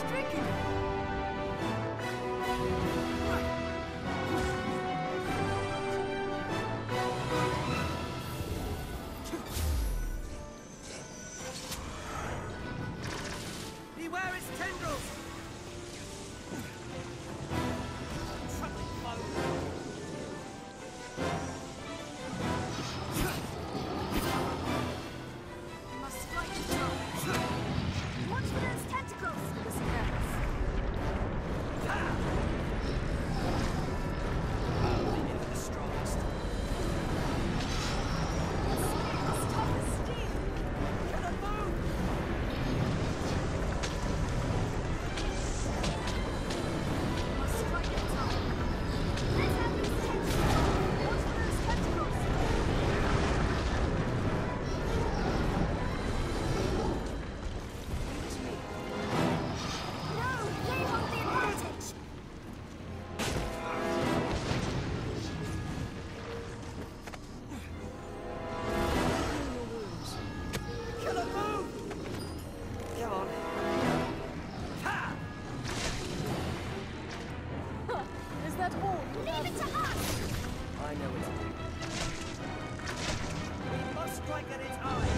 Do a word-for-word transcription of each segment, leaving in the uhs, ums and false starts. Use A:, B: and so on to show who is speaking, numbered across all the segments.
A: drinking.
B: Beware its tendrils! Troubling foe!
A: We must strike it down. Watch for those tentacles! The scabs.
B: Only the strongest.
A: Skin is tough as steel.
B: Can I move?
A: We must strike it down. Let's have these tentacles. Watch for those tentacles. Leave me. No, they hold the advantage.
B: Can I move? Come on. Ha!
A: Huh. Is that all? Leave it to us.
B: I know what to do. We must strike at its eye.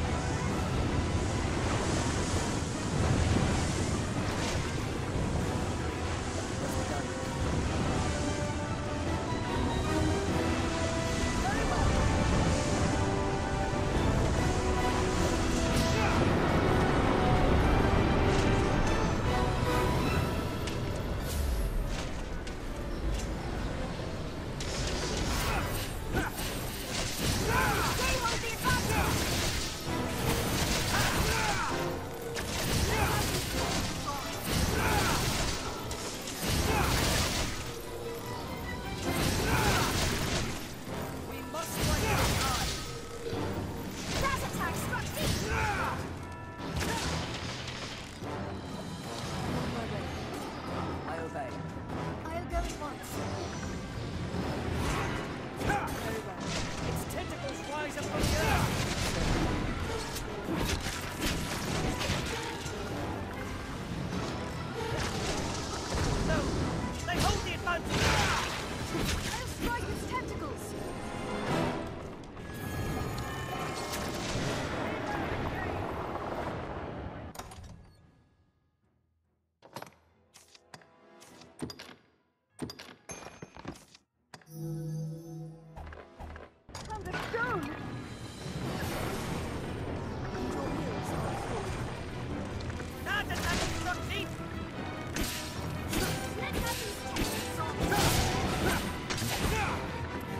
A: Very well. They hold the advantage.
B: We must strike at its eye.
A: That attack struck deep.
B: I obey.
A: I'll go at once. Very well.
B: Its tentacles rise up from the earth. No, they hold the advantage.
A: I'll strike its tentacles. From the stone. Your wheels are full.
B: That attack struck deep.
A: Let's have these tentacles on.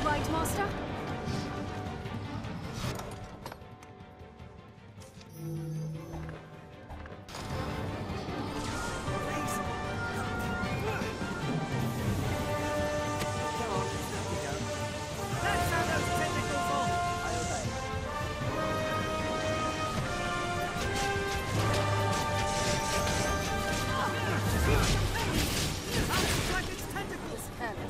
A: right, Master?
B: Please. Come on, let me go. Let's have those tentacles off. I obey. I'll attack its tentacles.
A: Careless.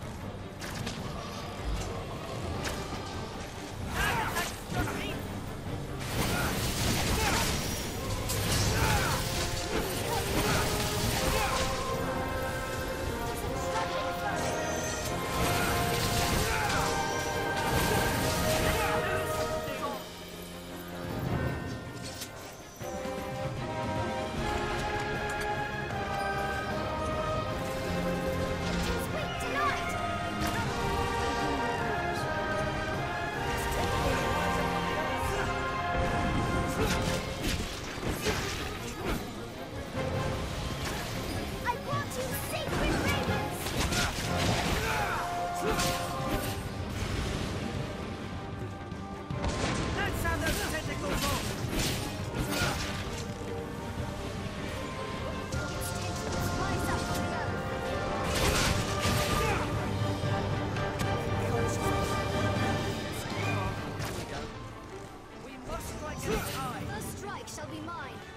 B: That attack struck me.
A: Sweet delight! I brought you sacred ravens!
B: Let's have those tentacles off.
A: Its tentacles rise up from the earth.
B: We must strike its eye.
A: The strike shall be mine.